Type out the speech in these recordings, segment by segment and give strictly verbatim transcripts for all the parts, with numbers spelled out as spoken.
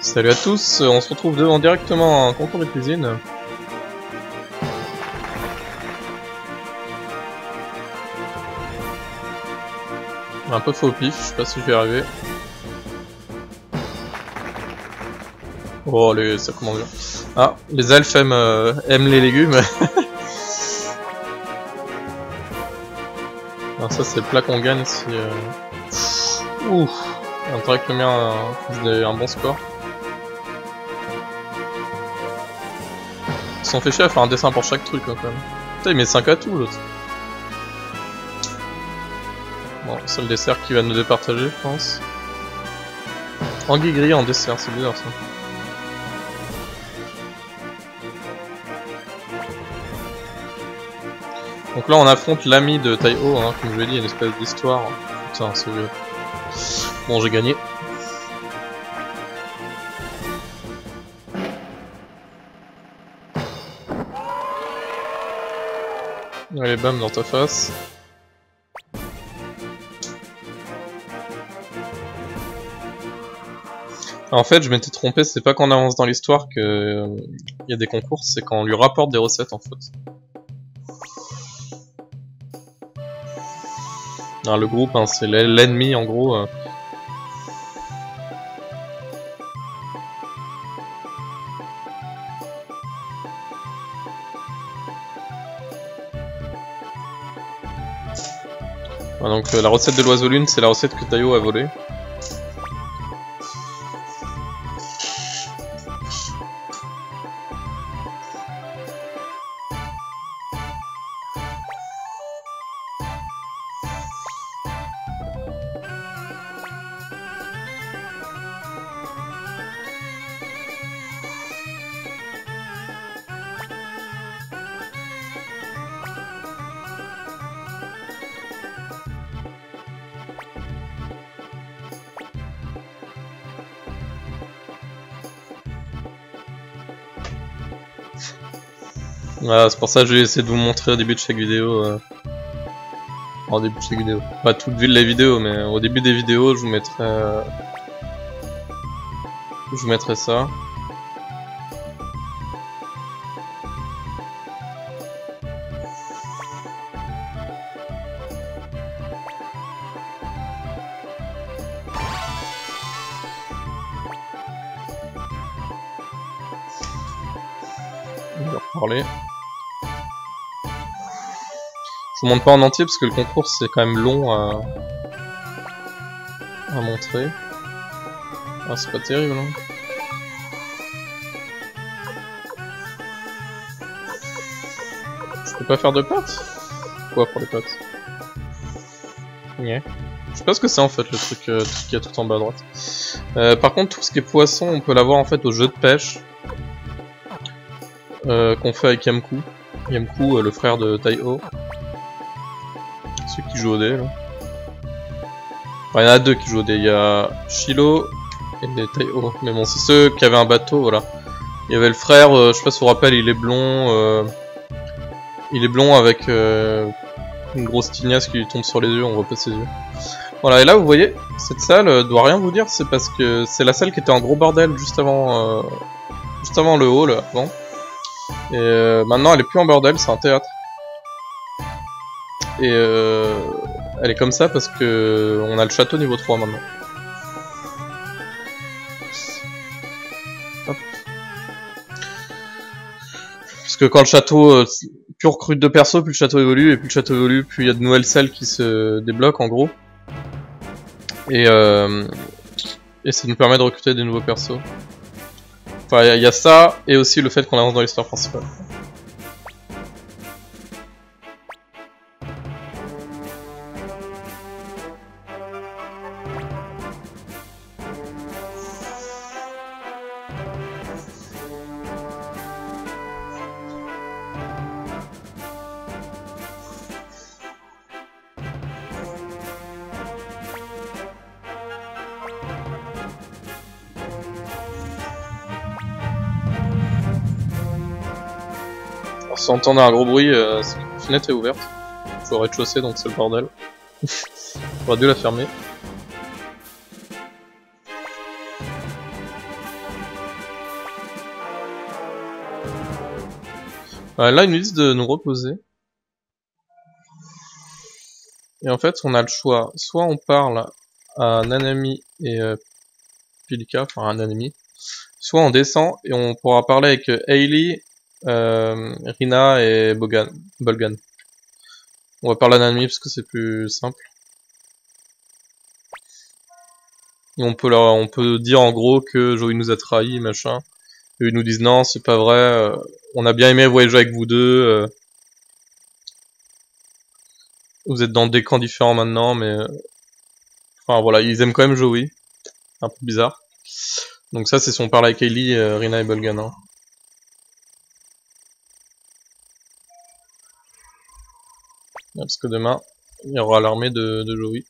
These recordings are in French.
Salut à tous, on se retrouve devant directement un concours de cuisine. Un peu faux pif, je sais pas si je vais y arriver. Oh, les, ça commence bien. Ah, les elfes aiment, euh, aiment les légumes. Alors ça c'est le plat qu'on gagne si... Euh... Ouh, on dirait que le mien a un bon score. Ils se sont fait chier à faire un dessin pour chaque truc hein, quand même. Putain il met cinq à tout l'autre. Bon, c'est le dessert qui va nous départager je pense. Anguille grillée en dessert, c'est bizarre ça. Donc là on affronte l'ami de Taiho, hein, comme je l'ai dit, il y a une espèce d'histoire. Putain c'est vieux. Bon j'ai gagné. Allez bam dans ta face. En fait je m'étais trompé, c'est pas quand on avance dans l'histoire que euh, y a des concours, c'est quand on lui rapporte des recettes en fait. Alors, le groupe, hein, c'est l'ennemi en gros. Euh. Ouais, donc euh, la recette de l'oiseau lune, c'est la recette que Taiho a volée. Voilà, c'est pour ça que je vais essayer de vous montrer au début de chaque vidéo. Euh... Au début de chaque vidéo. Pas toute les vidéos, mais au début des vidéos, je vous mettrai. Euh... Je vous mettrai ça. On va reparler. Je vous montre pas en entier parce que le concours c'est quand même long à, à montrer. Ah, c'est pas terrible hein. Je peux pas faire de pâtes? Quoi pour les pâtes? Yeah. Je sais pas ce que c'est en fait le truc, euh, truc qu'il y a tout en bas à droite. Euh, par contre tout ce qui est poisson on peut l'avoir en fait au jeu de pêche. Euh, qu'on fait avec Yamku. Yamku euh, le frère de Taiho. Ceux qui jouent au dé là. Enfin, il y en a deux qui jouent au dé, il y a Shilo et Taiho. Mais bon, c'est ceux qui avaient un bateau, voilà. Il y avait le frère, euh, je sais pas si vous vous rappelez, il est blond. Euh... Il est blond avec euh, une grosse tignasse qui lui tombe sur les yeux, on voit pas ses yeux. Voilà, et là vous voyez, cette salle euh, doit rien vous dire, c'est parce que c'est la salle qui était en gros bordel juste avant, euh, juste avant le hall, avant. Et euh, maintenant elle est plus en bordel, c'est un théâtre. Et euh, elle est comme ça parce que on a le château niveau trois maintenant. Hop. Parce que quand le château, euh, plus on recrute de persos, plus le château évolue, et plus le château évolue, plus il y a de nouvelles salles qui se débloquent en gros. Et, euh, et ça nous permet de recruter des nouveaux persos. Enfin il y, y a ça, et aussi le fait qu'on avance dans l'histoire principale. Alors, si vous entendez un gros bruit, euh, la fenêtre est ouverte. Je suis au rez-de-chaussée donc c'est le bordel. J'aurais dû la fermer. Euh, là, ils nous disent de nous reposer. Et en fait, on a le choix. Soit on parle à Nanami et euh, Pilika, enfin à Nanami. Soit on descend et on pourra parler avec euh, Hailey, euh, Rina et Bogan, Bolgan. On va parler à Nanami parce que c'est plus simple. Et on peut leur, on peut dire en gros que Joey nous a trahis, machin. Et ils nous disent non, c'est pas vrai. Euh, on a bien aimé voyager avec vous deux. Euh, vous êtes dans des camps différents maintenant, mais euh, enfin voilà, ils aiment quand même Joey. Un peu bizarre. Donc ça, c'est si on parle avec Hailey, euh, Rina et Bolgan. Hein. Parce que demain, il y aura l'armée de, de Joey.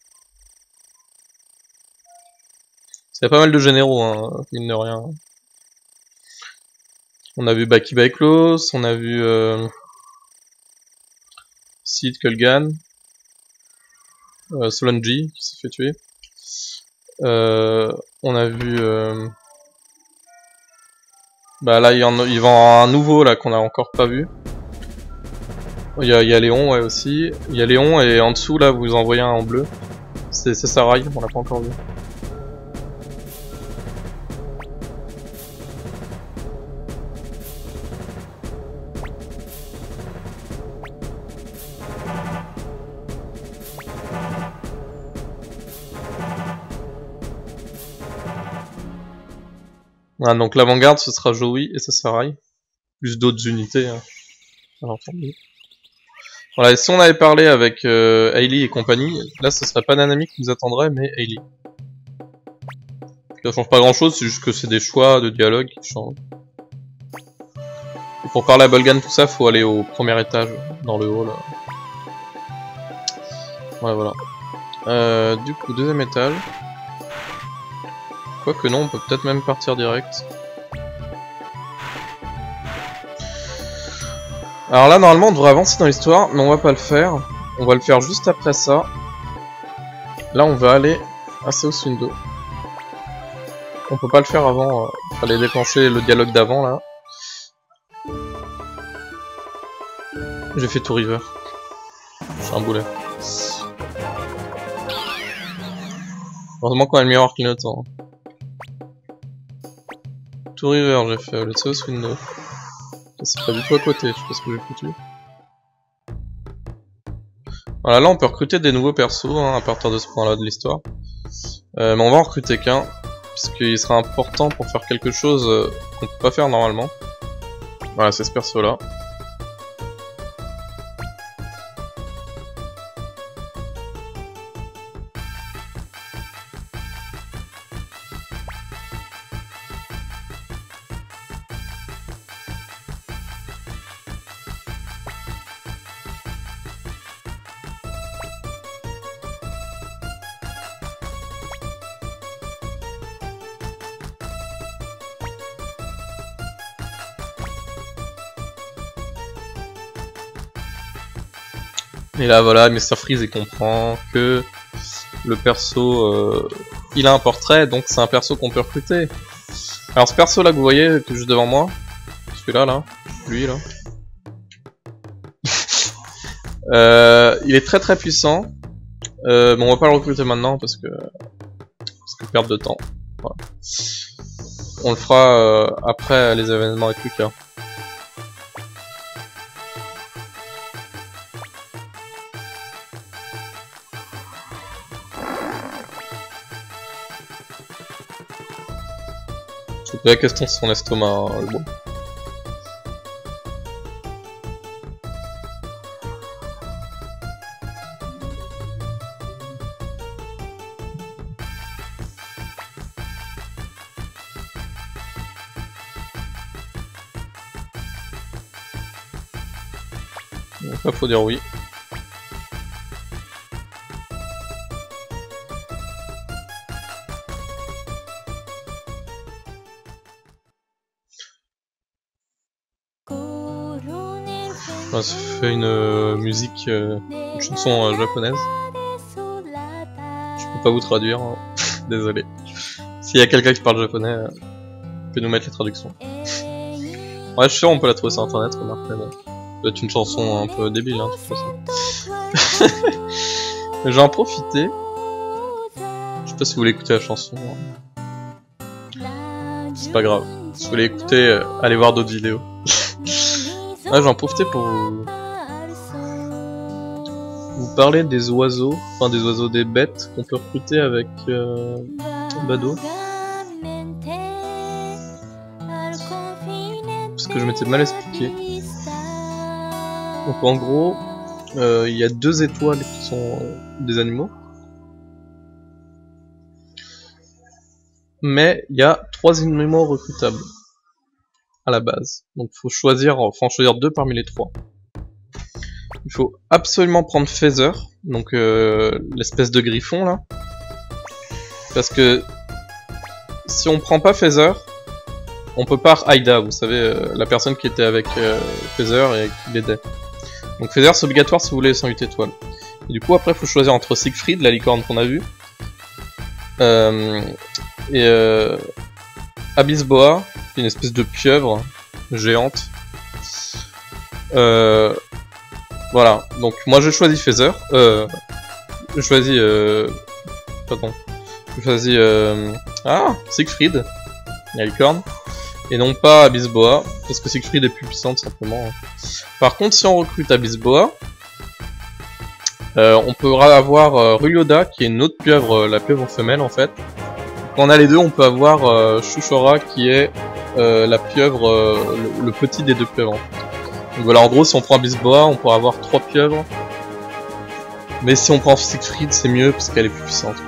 C'est pas mal de généraux, hein, mine de rien. On a vu Baki Baiklos, on a vu euh, Sid Kulgan, euh, Solanji qui s'est fait tuer. Euh, on a vu... Euh, bah là, il y en a, il va en un nouveau là qu'on a encore pas vu. Il y a, il y a Léon, ouais, aussi. Il y a Léon, et en dessous, là, vous en voyez un en bleu. C'est Sarai, on l'a pas encore vu. Ah, donc l'avant-garde, ce sera Joey et Sarai. Plus d'autres unités. Hein. Alors, voilà, et si on avait parlé avec euh, Hailey et compagnie, là ce serait pas Nanami qui nous attendrait, mais Hailey. Ça change pas grand chose, c'est juste que c'est des choix de dialogue qui changent. Et pour parler à Bolgan, tout ça, faut aller au premier étage, dans le hall. Ouais, voilà. Euh, du coup, deuxième étage. Quoique non, on peut peut-être même partir direct. Alors là, normalement, on devrait avancer dans l'histoire, mais on va pas le faire. On va le faire juste après ça. Là, on va aller à South Window. On peut pas le faire avant. Il fallait déclencher le dialogue d'avant, là. J'ai fait tout River. C'est un boulet. Heureusement qu'on a le miroir clignotant. Tout River, j'ai fait le South Window. C'est pas du tout à côté, je sais pas ce que j'ai foutu. Voilà, là on peut recruter des nouveaux persos hein, à partir de ce point-là de l'histoire. Euh, mais on va en recruter qu'un, puisqu'il sera important pour faire quelque chose euh, qu'on peut pas faire normalement. Voilà, c'est ce perso-là. Et là voilà, mister Freeze il comprend que le perso, euh, il a un portrait, donc c'est un perso qu'on peut recruter. Alors ce perso là que vous voyez, qui est juste devant moi, celui-là là, lui là, euh, il est très très puissant. Euh, bon on va pas le recruter maintenant parce que parce que perte de temps. Voilà. On le fera euh, après les événements avec Lucas. La question c'est son estomac, hein, le bon. Donc là faut dire oui. On se fait une euh, musique, euh, une chanson euh, japonaise. Je peux pas vous traduire, hein. Désolé. S'il y a quelqu'un qui parle japonais, euh, peut nous mettre les traductions. Ouais, je suis sûr, on peut la trouver sur internet, remarque, mais bon. Ça doit être une chanson un peu débile, hein, de toute façon. Je vais en profiter. Je sais pas si vous voulez écouter la chanson. C'est pas grave. Si vous voulez écouter, euh, allez voir d'autres vidéos. Ouais, j'en profiter pour vous... vous parler des oiseaux, enfin des oiseaux, des bêtes qu'on peut recruter avec euh, Bado. Parce que je m'étais mal expliqué. Donc en gros, il euh, y a deux étoiles qui sont euh, des animaux. Mais il y a trois animaux recrutables à la base. Donc faut choisir, faut en choisir deux parmi les trois. Il faut absolument prendre Feather, donc euh, l'espèce de griffon là. Parce que si on prend pas Feather, on peut pas Aida, vous savez, euh, la personne qui était avec euh, Feather et qui l'aidait. Donc Feather c'est obligatoire si vous voulez cent huit étoiles. Et du coup après il faut choisir entre Siegfried, la licorne qu'on a vue, euh, et euh, Abyssboa, une espèce de pieuvre géante. Euh, voilà, donc moi je choisis Feather, euh, je choisis, euh, pardon, je choisis, euh, ah, Siegfried, la licorne, et non pas Abyssboa, parce que Siegfried est plus puissante simplement. Par contre, si on recrute Abyssboa, euh, on pourra avoir euh, Rulyoda, qui est une autre pieuvre, euh, la pieuvre femelle en fait. Quand on a les deux, on peut avoir euh, Shushora, qui est euh, la pieuvre, euh, le, le petit des deux pieuvres. Donc voilà, en gros, si on prend Abyssboa, on pourra avoir trois pieuvres. Mais si on prend Siegfried, c'est mieux, parce qu'elle est plus puissante.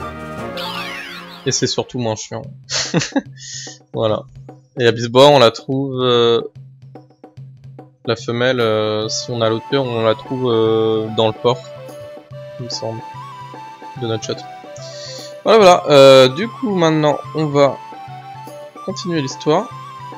Et c'est surtout moins chiant. Voilà. Et Abyssboa, on la trouve... Euh, la femelle, euh, si on a l'autre pieuvre, on la trouve euh, dans le port, il me semble, de notre château. Voilà, voilà. Euh, du coup, maintenant, on va continuer l'histoire.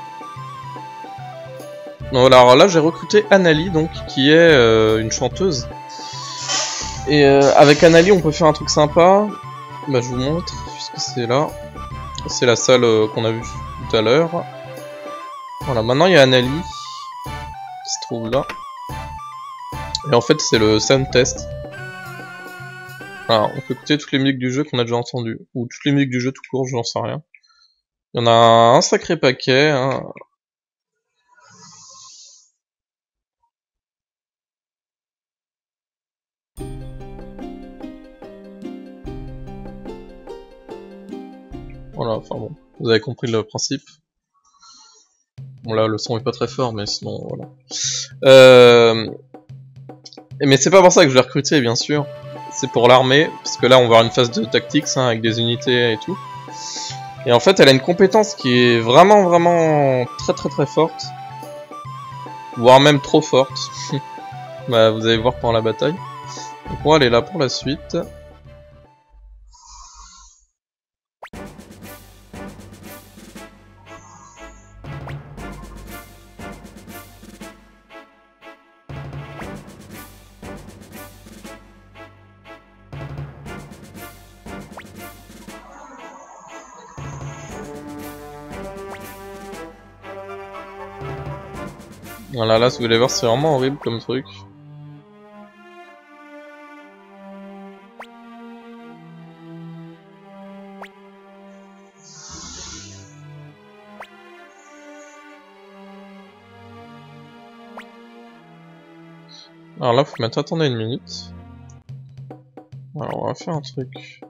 Alors là, j'ai recruté Anali, donc, qui est euh, une chanteuse. Et euh, avec Anali, on peut faire un truc sympa. Bah, je vous montre, puisque c'est là. C'est la salle euh, qu'on a vue tout à l'heure. Voilà, maintenant il y a Anali qui se trouve là. Et en fait, c'est le sound test. Alors, on peut écouter toutes les musiques du jeu qu'on a déjà entendues. Ou toutes les musiques du jeu tout court, je n'en sais rien. Il y en a un sacré paquet. Hein. Voilà, enfin bon, vous avez compris le principe. Bon là, le son est pas très fort, mais sinon, voilà. Euh... Mais c'est pas pour ça que je l'ai recruté, bien sûr. C'est pour l'armée, parce que là, on va avoir une phase de tactics, hein, avec des unités et tout. Et en fait, elle a une compétence qui est vraiment, vraiment très, très, très forte. Voire même trop forte. Bah, vous allez voir pendant la bataille. Donc on va aller là pour la suite. Voilà, là, si vous voulez voir, c'est vraiment horrible comme truc. Alors là, faut mettre attendez une minute. Alors, on va faire un truc.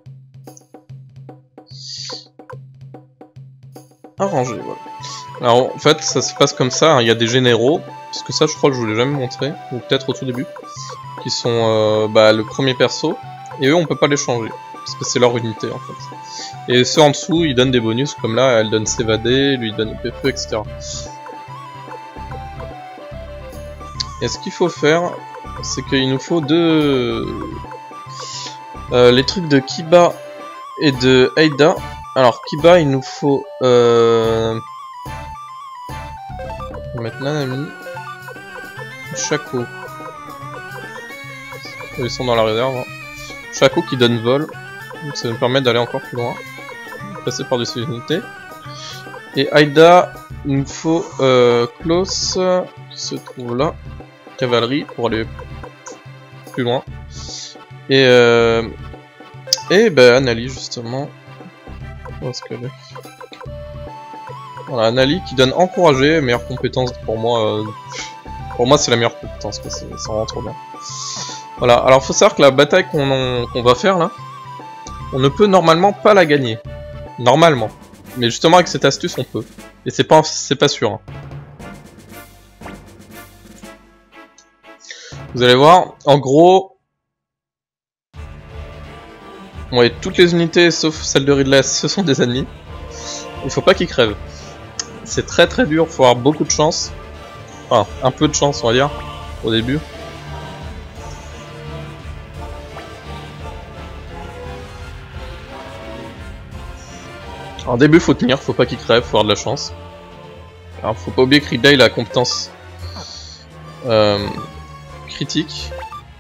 Arrangé, voilà. Alors, en fait, ça se passe comme ça, hein. Il y a des généraux, parce que ça, je crois que je vous l'ai jamais montré, ou peut-être au tout début, qui sont euh, bah, le premier perso, et eux, on peut pas les changer, parce que c'est leur unité, en fait. Et ceux en dessous, ils donnent des bonus, comme là, elle donne s'évader, lui, il donne épée feu, et cetera. Et ce qu'il faut faire, c'est qu'il nous faut deux... Euh, les trucs de Kiba et de Aida. Alors, Kiba, il nous faut... Euh... On va mettre Nanami. Shaco. Ils sont dans la réserve. Hein. Shaco qui donne vol. Donc ça nous permet d'aller encore plus loin. Passer par-dessus les unités. Et Aida il me faut euh, Klaus qui se trouve là, cavalerie pour aller plus loin. Et euh, et ben Anali justement. Où est-ce qu'elle est? Voilà, Anali qui donne encourager, meilleure compétence pour moi. Euh, pour moi c'est la meilleure compétence, ça rend trop bien. Voilà, alors faut savoir que la bataille qu'on qu'on va faire là, on ne peut normalement pas la gagner. Normalement. Mais justement avec cette astuce on peut. Et c'est pas c'est pas sûr. Hein. Vous allez voir, en gros... Ouais, toutes les unités sauf celle de Ridley, ce sont des ennemis. Il faut pas qu'ils crèvent. C'est très très dur, faut avoir beaucoup de chance. Enfin, un peu de chance on va dire, au début. En début faut tenir, faut pas qu'il crève, faut avoir de la chance. Alors faut pas oublier que Ridley il a la compétence euh, critique.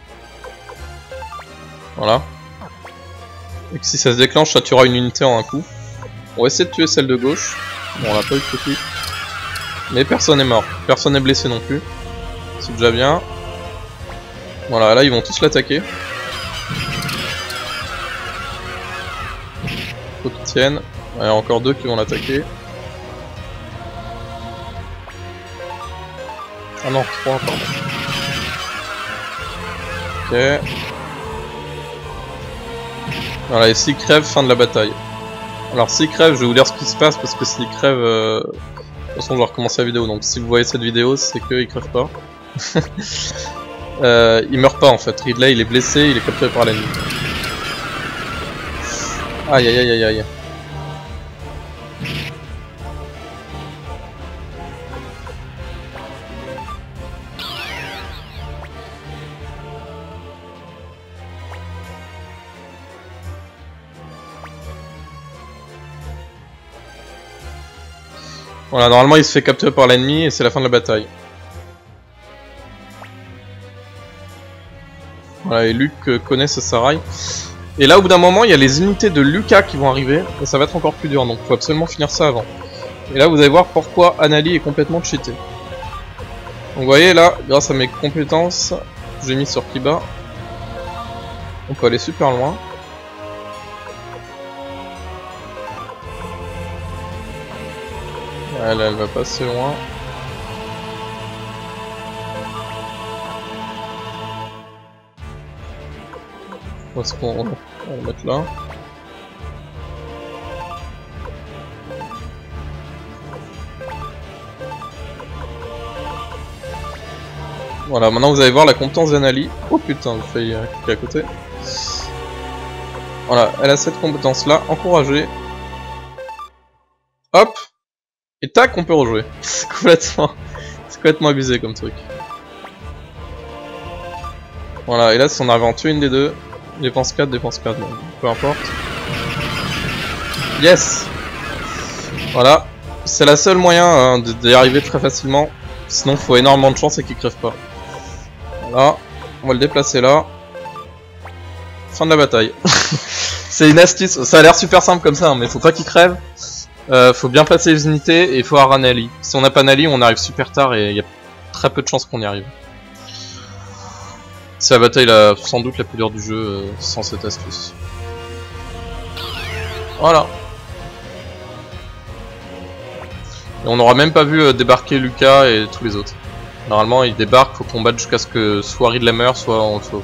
Voilà. Et que si ça se déclenche, ça tuera une unité en un coup. On va essayer de tuer celle de gauche. Bon, on l'a pas eu de petit. Mais personne n'est mort, personne n'est blessé non plus. C'est déjà bien. Voilà, là ils vont tous l'attaquer. Faut qu'ils tiennent. Il y a encore deux qui vont l'attaquer. Ah non, trois, pardon. Ok. Voilà, et s'il crève, fin de la bataille. Alors s'il crève, je vais vous dire ce qui se passe, parce que s'il crève... Euh... De toute façon, je vais recommencer la vidéo, donc si vous voyez cette vidéo, c'est qu'il crève pas. euh, il meurt pas en fait, Ridley il est blessé, il est capturé par l'ennemi. Aïe aïe aïe aïe aïe. Voilà, normalement il se fait capturer par l'ennemi et c'est la fin de la bataille. Voilà, et Luke euh, connaît ce Sarai. Et là, au bout d'un moment, il y a les unités de Lucas qui vont arriver, et ça va être encore plus dur, donc il faut absolument finir ça avant. Et là, vous allez voir pourquoi Anali est complètement cheaté. Donc vous voyez, là, grâce à mes compétences que j'ai mis sur Kiba, on peut aller super loin. Elle, elle va pas assez loin. Où est-ce qu'on va le mettre là? Voilà, maintenant vous allez voir la compétence d'Anali. Oh putain, j'ai failli cliquer à côté. Voilà, elle a cette compétence là, encourager. Hop! Et tac, on peut rejouer. C'est complètement... C'est complètement abusé comme truc. Voilà, et là si on arrive à en tuer une des deux, dépense quatre, dépense quatre, bon, peu importe. Yes! Voilà, c'est la seule moyen hein, d'y arriver très facilement, sinon il faut énormément de chance et qu'il crève pas. Voilà, on va le déplacer là. Fin de la bataille. C'est une astuce, ça a l'air super simple comme ça, hein, mais faut pas qu'il crève. Euh, faut bien placer les unités et il faut avoir un Anali. Si on n'a pas Anali, on arrive super tard et il y a très peu de chances qu'on y arrive. C'est la bataille la, sans doute la plus dure du jeu euh, sans cette astuce. Voilà. Et on n'aura même pas vu euh, débarquer Lucas et tous les autres. Normalement ils débarquent, faut qu'on batte jusqu'à ce que soit Ridley meure, soit on le sauve.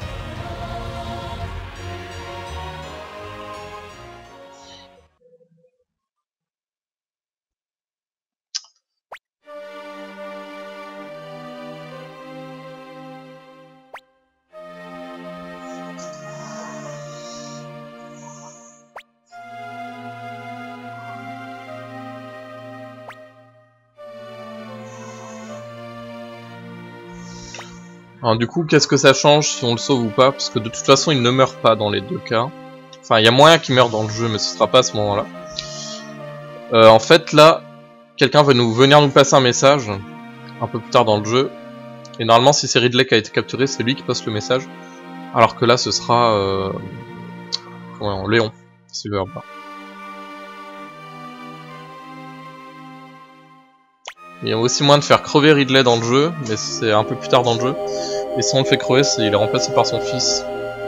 Alors du coup, qu'est-ce que ça change si on le sauve ou pas? Parce que de toute façon, il ne meurt pas dans les deux cas. Enfin, il y a moyen qu'il meure dans le jeu, mais ce sera pas à ce moment-là. Euh, en fait, là, quelqu'un va nous venir nous passer un message un peu plus tard dans le jeu. Et normalement, si c'est Ridley qui a été capturé, c'est lui qui passe le message. Alors que là, ce sera euh... comment, Léon, Silverbar. Il y a aussi moyen de faire crever Ridley dans le jeu, mais c'est un peu plus tard dans le jeu. Et si on le fait crever, il est remplacé par son fils.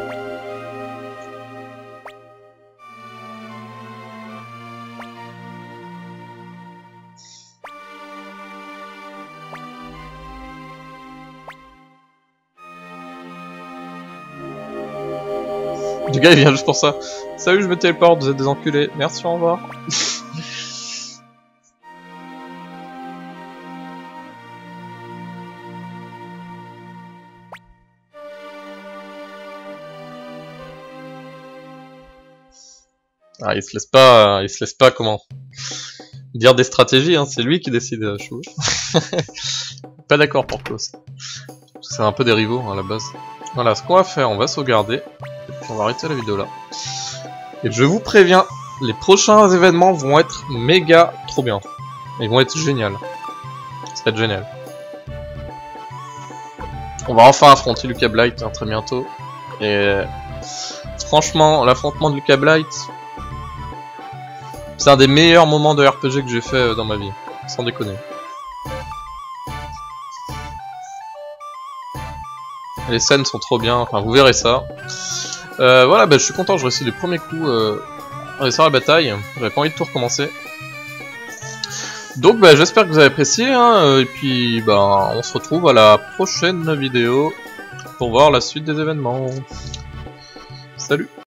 Le gars il vient juste pour ça. Salut, je me téléporte, vous êtes des enculés. Merci, au revoir. Ah, il se laisse pas, il se laisse pas comment dire des stratégies, hein, c'est lui qui décide, euh, chou. Pas d'accord pour Klaus. C'est un peu des rivaux hein, à la base. Voilà, ce qu'on va faire, on va sauvegarder, et puis on va arrêter la vidéo là. Et je vous préviens, les prochains événements vont être méga trop bien. Ils vont être géniaux. Ça va être génial. On va enfin affronter Lucas Blight hein, très bientôt. Et franchement, l'affrontement de Lucas Blight, c'est un des meilleurs moments de R P G que j'ai fait dans ma vie, sans déconner. Les scènes sont trop bien, enfin vous verrez ça. Euh, voilà, bah, je suis content, je réussis les premiers coups euh, à réussir la bataille. J'avais pas envie de tout recommencer. Donc bah, j'espère que vous avez apprécié, hein, et puis bah, on se retrouve à la prochaine vidéo pour voir la suite des événements. Salut!